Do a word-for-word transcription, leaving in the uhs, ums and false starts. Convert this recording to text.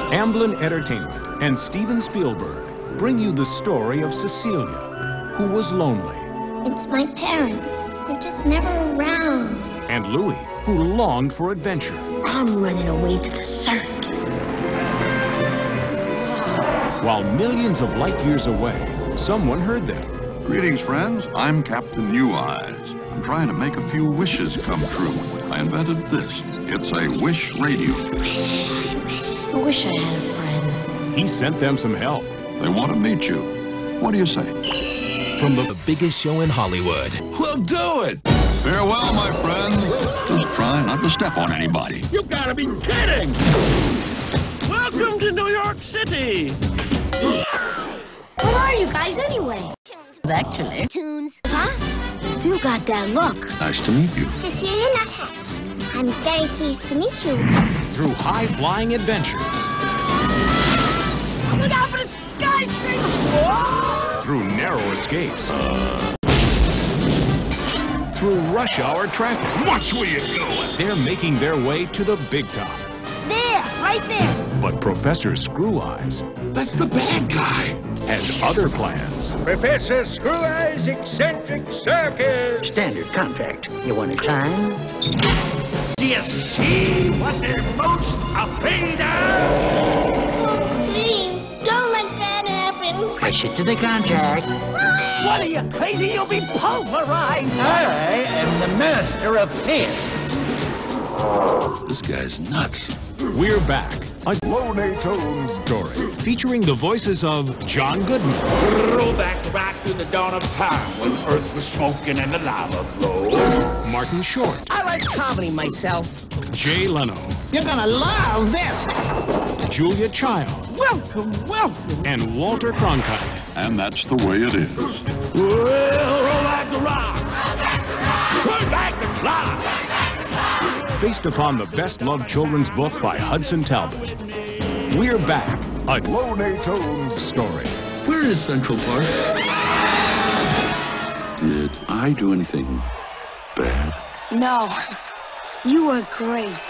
Amblin Entertainment and Steven Spielberg bring you the story of Cecilia, who was lonely. It's my parents. They're just never around. And Louis, who longed for adventure. I'm running away to the circus. While millions of light years away, someone heard them. Greetings, friends. I'm Captain New Eyes. I'm trying to make a few wishes come true. I invented this. It's a wish radio. I wish I had a friend. He sent them some help. They want to meet you. What do you say? From the, the biggest show in Hollywood. We'll do it. Farewell, my friend. Just try not to step on anybody. You gotta be kidding! Welcome to New York City! What are you guys anyway? Toons Actually. Toons. Huh? You got that look. Nice to meet you. Cecilia Nuthatch. I'm very pleased to meet you. through high-flying adventures. Look out for the skyscraper! Through narrow escapes. Uh... Through rush hour traffic. Watch where you're going. They're making their way to the big top. There, right there. But Professor Screw Eyes... That's the bad guy. ...has other plans. Professor Screw Eyes' Eccentric Circus! Standard contract. You want to climb? Do you see what they're most afraid of? Please, don't let that happen. Push it to the contract. What are you, crazy? You'll be pulverized! I am the master of fear. This guy's nuts. We're back. A Looney Tunes Story featuring the voices of John Goodman. Roll back, back to the dawn of time when Earth was smoking and the lava flowed. Martin Short. I like comedy myself. Jay Leno. You're gonna love this. Julia Child. Welcome, welcome. And Walter Cronkite. And that's the way it is. Well, roll back the rock. Turn back the clock. Based upon the best-loved children's book by Hudson Talbot. We're back. A Looney Tunes Story. Where is Central Park? Did I do anything bad? No, you were great.